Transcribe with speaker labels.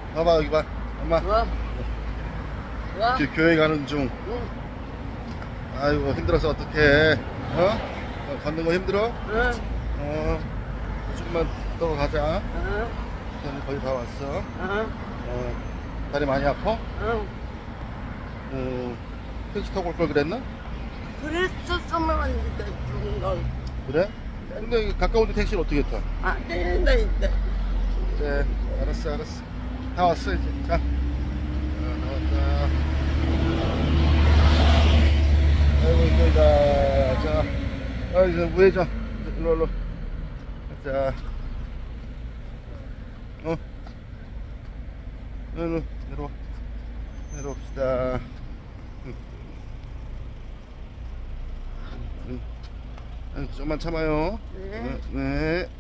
Speaker 1: 봐봐, 여기 봐. 엄마. 교회 가는 중. 아이고, 힘들어서 어떡해. 걷는 거 힘들어? 좀만 더 가자. 거의 다 왔어. 다리 많이 아파? 택시 타고 올 걸 그랬나?
Speaker 2: 그랬었으면 왔는데 죽은 걸.
Speaker 1: 그래? 근데 가까운데 택시를 어떻게 타?
Speaker 2: 네.
Speaker 1: 그래, 알았어. 다 왔어, 이제. 자. 나왔다. 아이고, 힘들다. 자. 이제 우회전. 일로. 자. 내려봅시다. 좀만 참아요.
Speaker 2: 네.
Speaker 1: 네.